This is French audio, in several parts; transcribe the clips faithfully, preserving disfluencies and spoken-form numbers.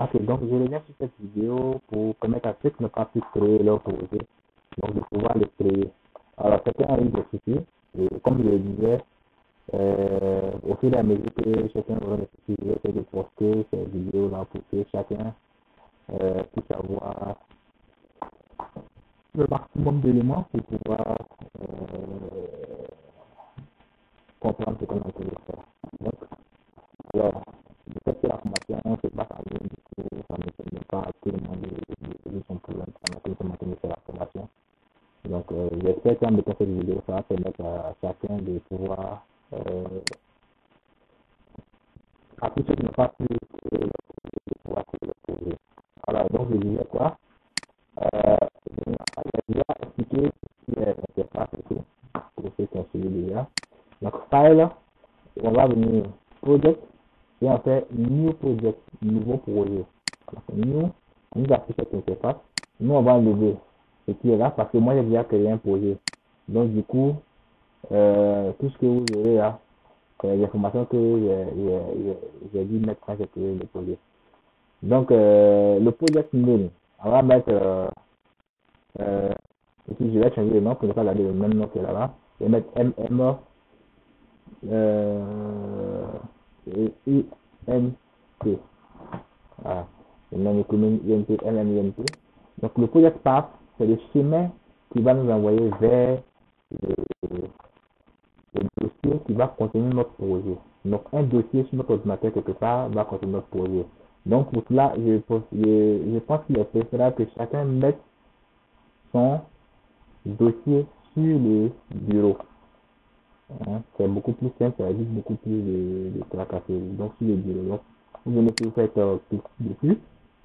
Ok, donc je reviens sur cette vidéo pour permettre à ceux qui n'ont pas pu créer leur projet, donc de pouvoir le créer. Alors, certains ont eu des soucis, et comme je le disais, euh, au fur et à mesure que chacun aura des soucis, je vais essayer de poster ces vidéos-là pour que chacun euh, puisse avoir le maximum d'éléments pour pouvoir euh, comprendre ce qu'on a envie de faire. Donc, alors, le fait que la formation se passe en ligne, du coup, ça ne permet pas à tout le monde de de résoudre son problème pendant que ce matin de faire la formation. Donc, euh, j'espère qu'en mettant cette vidéo, ça va permettre à chacun de pouvoir, euh, à tous ceux qui n'ont pas pu créer leur projet, de pouvoir créer leur projet. Alors, donc, je disais quoi? Euh, j'ai déjà expliqué ce qui est l'interface et tout, pour ceux qui ont suivi déjà. Donc, file, on va venir project, et on fait new project, nouveau projet. Donc, new, on nous affiche cette interface. Nous, on va enlever ce qui est là, parce que moi, j'ai déjà créé un projet. Donc, du coup, euh, tout ce que vous verrez là, c'est les informations que j'ai dû mettre quand j'ai créé le projet. Donc, euh, le project name, on va mettre, euh, euh, ici, je vais changer le nom pour ne pas garder le même nom que là-bas. Je vais mettre M M euh, I N T. Voilà. Le nom économique I N T, M M I N T. Donc, le project path, c'est le chemin qui va nous envoyer vers le, le dossier qui va contenir notre projet. Donc, un dossier sur notre ordinateur quelque part va contenir notre projet. Donc, pour cela, je, je, je pense qu'il est préférable que chacun mette son dossier sur le bureau. Hein, c'est beaucoup plus simple, ça évite beaucoup plus de, de tracasseries. Donc, sur le bureau. Donc, vous venez sur faire euh, clic dessus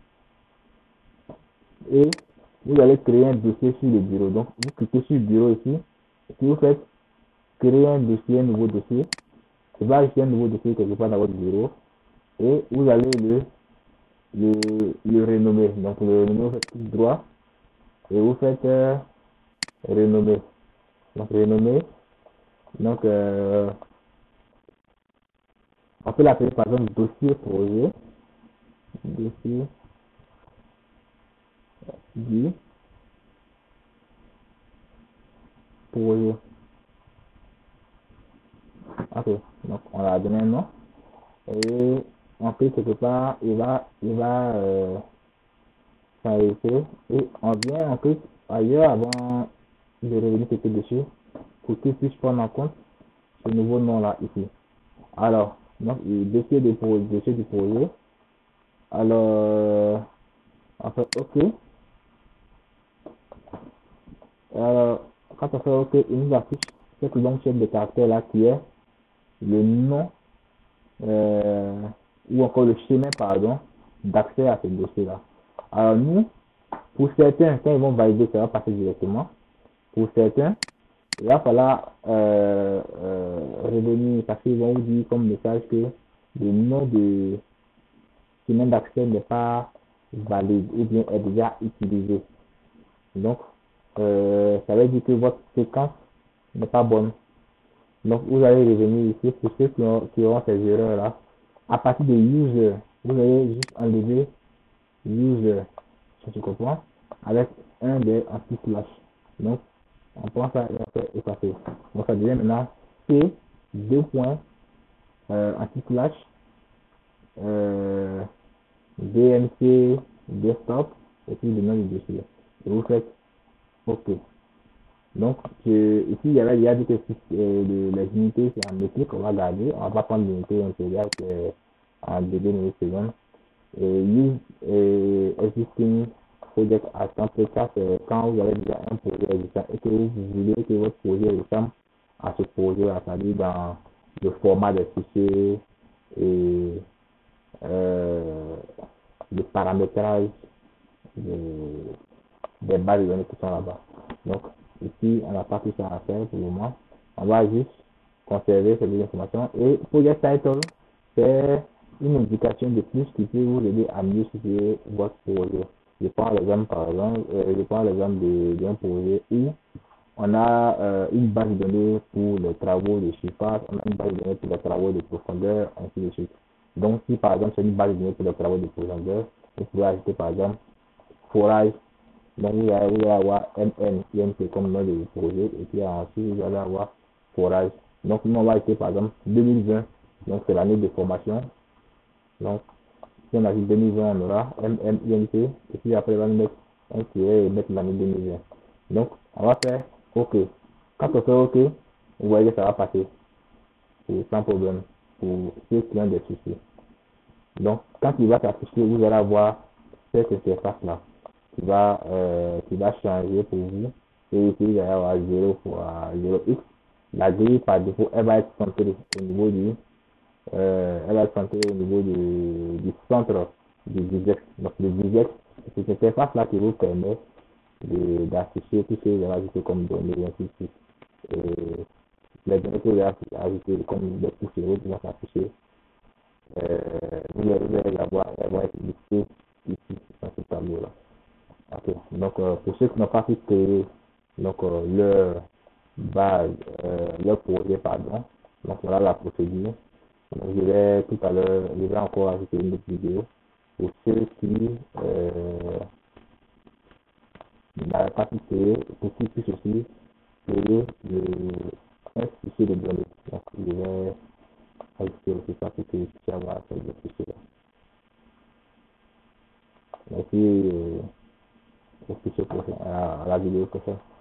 et vous allez créer un dossier sur le bureau. Donc, vous cliquez sur le bureau ici. Et puis, vous faites créer un dossier, un nouveau dossier. Il va ajouter un nouveau dossier quelque part dans votre bureau. Et vous allez le, le, le renommer. Donc, le renommer, vous faites clic droit et vous faites euh, renommer. Donc, renommer. Donc, euh, on peut l'appeler par exemple dossier projet. Dossier du projet. Ok, donc on a donné un nom. Et on peut quelque part, il va, il va euh, s'arrêter. Et on vient, on clique ailleurs avant de revenir cliquer dessus pour qu'il puisse prendre en compte ce nouveau nom-là ici. Alors, donc, le dossier de projet, dossier du projet. Alors, on fait OK. Alors, quand on fait OK, il nous affiche cette longue chaîne de caractères là qui est le nom euh, ou encore le chemin, pardon, d'accès à ce dossier-là. Alors nous, pour certains, quand ils vont valider, ça va passer directement. Pour certains, il va falloir euh, euh, revenir parce qu'ils vont vous dire comme message que le nom de chemin d'accès n'est pas valide ou bien est déjà utilisé. Donc, euh, ça veut dire que votre séquence n'est pas bonne. Donc, vous allez revenir ici pour ceux qui, ont, qui auront ces erreurs-là. À partir de user, vous allez juste enlever user, si tu comprends, avec un des anti-slash. Donc, on prend ça et on fait effacer. Donc, ça devient maintenant C, deux points, euh, anti-slash, euh, D M C, desktop, et puis le nom du dossier. Et vous faites OK. Donc, je, ici, il y avait déjà dit que si, euh, les unités, c'est en métrique, on va garder. On va pas prendre l'unité impériale, c'est en degrés millisecondes. Et use euh, existing project as template, ça c'est quand vous avez déjà un projet existant et que vous voulez que votre projet ressemble à ce projet-là, c'est-à-dire dans le format des fichiers et euh, le paramétrage de- des bases de données qui sont là-bas. Donc, ici, on n'a pas tout ça à faire pour le moment. On va juste conserver ces deux informations. Et Project Title, c'est une indication de plus qui peut vous aider à mieux situer votre projet. Je prends l'exemple, par exemple, euh, je prends l'exemple d'un projet où on a euh, une base de données pour les travaux de chiffrage, on a une base de données pour les travaux de profondeur, ainsi de suite. Donc, si par exemple c'est une base de données pour les travaux de profondeur, vous pouvez ajouter par exemple forage. Donc vous allez, vous allez avoir M N I M P comme nom de projet et puis ensuite vous allez avoir forage. Donc nous on va ajouter par exemple deux mille vingt, donc c'est l'année de formation. Donc si on ajoute deux mille vingt, on aura M M I M P et puis après on va mettre, on pourrait mettre l'année deux mille vingt. Donc on va faire OK. Quand on fait OK, vous voyez que ça va passer sans problème pour ceux qui ont des soucis. Donc quand il va s'afficher, vous allez avoir cette interface là qui va, euh, qui va changer pour vous. Et ici, vous allez avoir zéro fois zéro x. La grille, par défaut, elle va être centrée au niveau du, euh, elle va être centrée au niveau du, du centre du digest. Donc, le digest, c'est cette interface-là qui vous permet d'afficher tout ce que vous avez ajouté comme données, et ainsi de suite. Et les données que vous avez ajoutées comme des poussières qui vont s'afficher, euh, vous allez les avoir, elles vont être listées ici, dans ce tableau-là. Ok, donc euh, pour ceux qui n'ont pas pu créer donc, euh, leur base, euh, leur projet, pardon, donc voilà la procédure. Donc, je vais tout à l'heure, je vais encore ajouter une autre vidéo pour ceux qui euh, n'avaient pas pu créer, pour qu'ils puissent aussi créer le, un fichier de données. Donc je vais ajouter aussi ça pour qu'ils puissent avoir accès à ce fichier-là. Merci. Euh, au fichier prochain, à la vidéo prochaine.